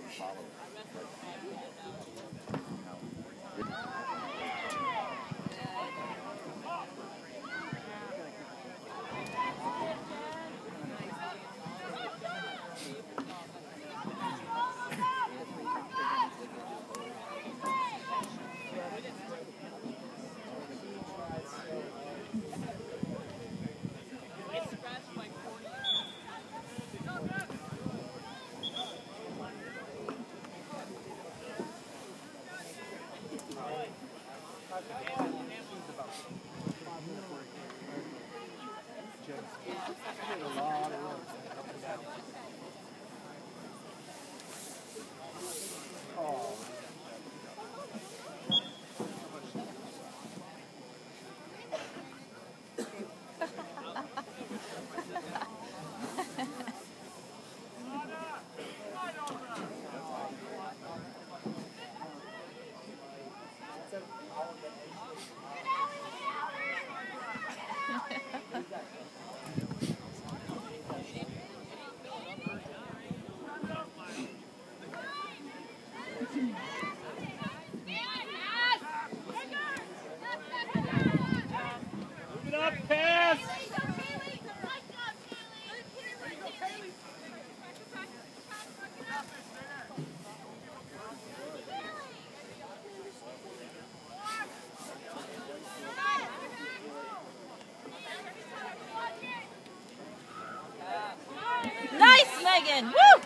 Nice, Megan! Woo!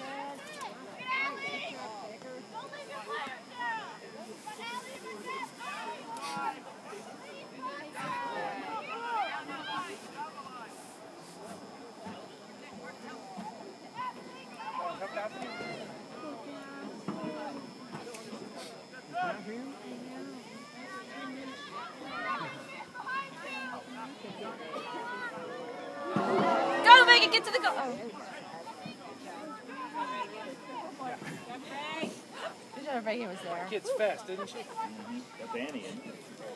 Go, Megan, get to the goal. Oh. Good job, Megan was there. Kid's fast, didn't she? Got Danny in.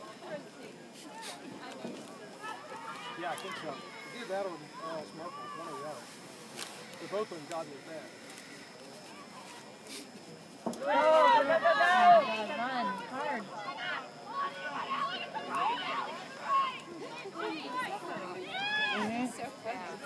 Yeah, I think so. Either that or Smartphone, one or the other. They're both on godly fast. Oh, run, hard. So fast.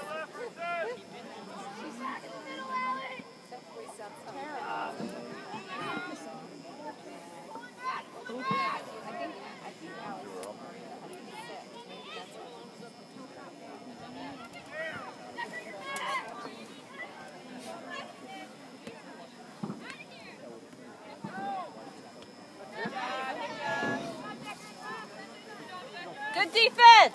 Good defense!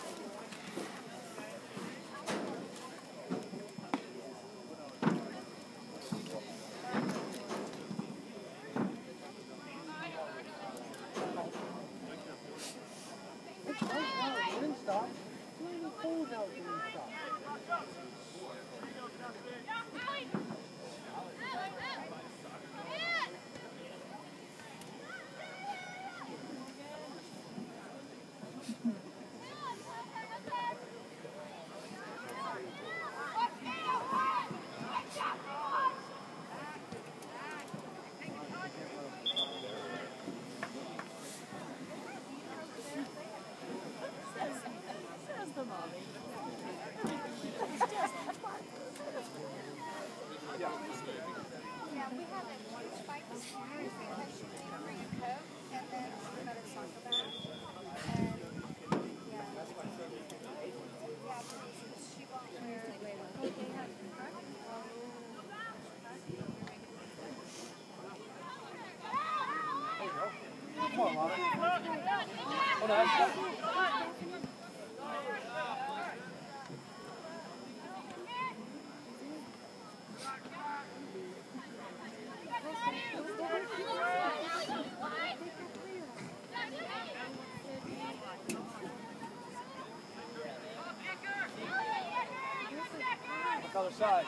Other side.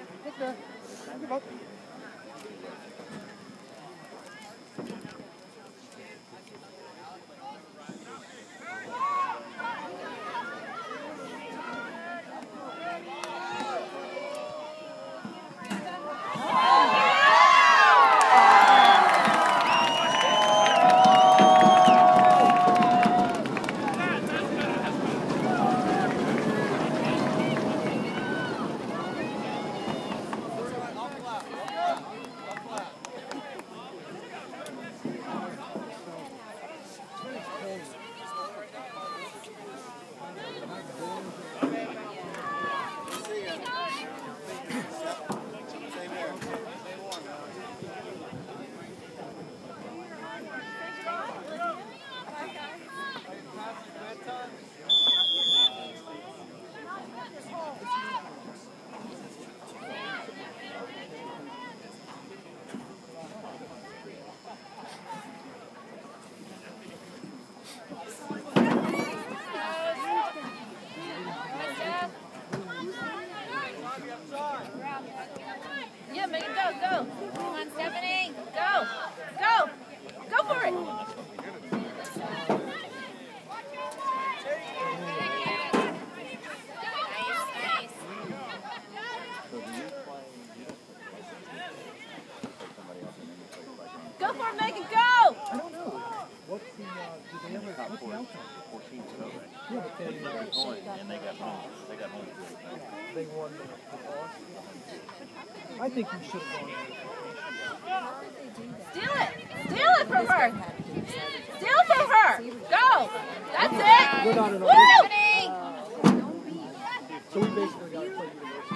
Get there. Give up. Yeah, make it go, go. Come on, Stephanie. Go. Go. Go for it. Go for it, Megan, go! I don't know. What's the, did they ever, what's the outcome? 14 to 0. Yeah, but they, And they got home. They got home. they won the toss. I think we should have gone Steal it! Steal it from her! Steal it from her! Go! That's it! We're not in Woo! So we basically got to play university.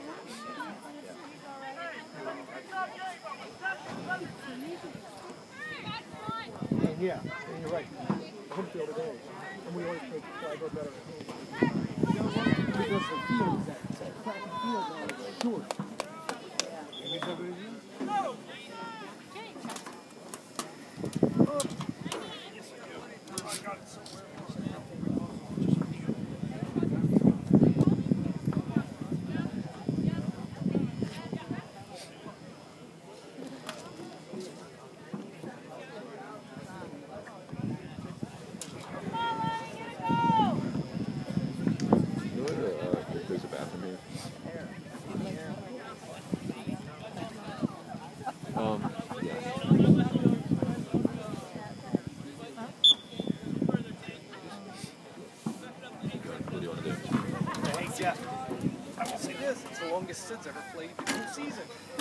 And yeah, and you're right. Home field it is. And we always play Flagler better at home. Because the field is that track and field now is short. There's a bathroom here. Yes. What do you want to do? Hey, Jeff, I will say this, it's the longest Sid's ever played in the season.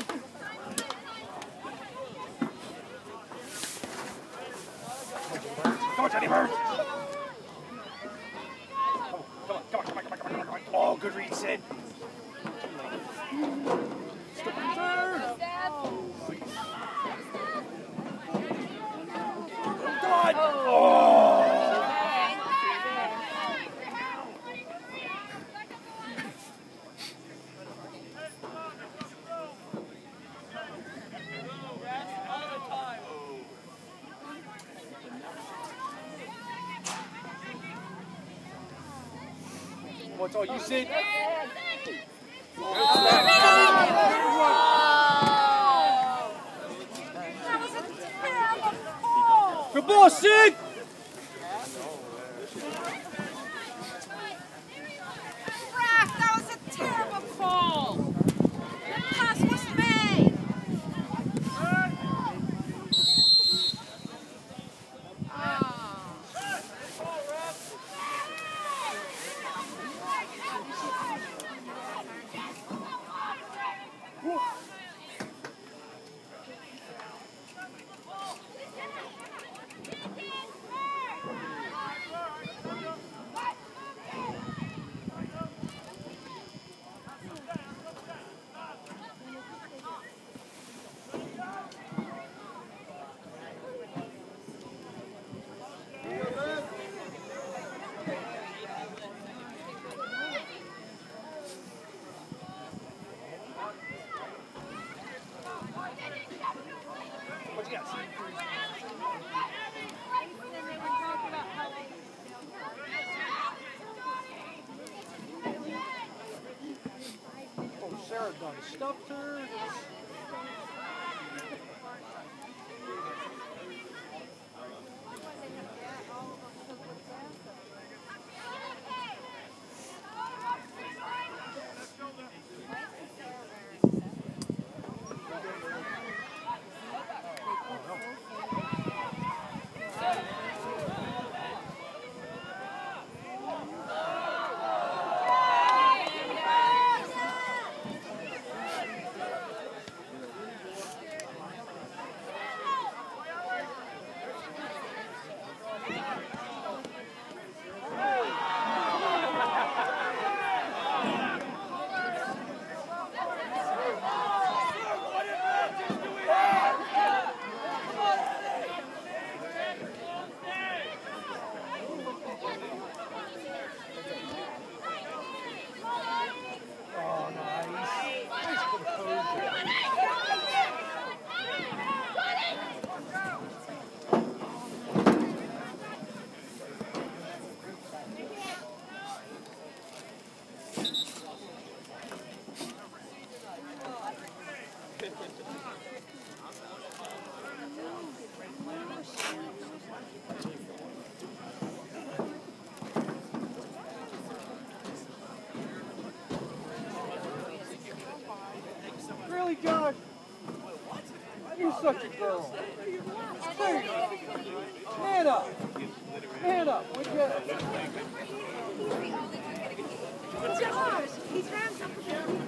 Come on, Johnny Bird! Come on. Oh, good read, Sid. Come on! Oh! What's all you see? Good ball, Sid! That was a terrible call. The pass was made. stuffed her. Really, Josh? You're such a girl. Hey, man up. Man up, would you? Josh, he's ran something.